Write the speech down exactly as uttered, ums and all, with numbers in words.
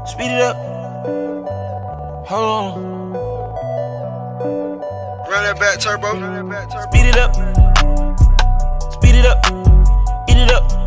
Speed it up. Hold on. Run that back turbo. Speed it up. Speed it up. Eat it up.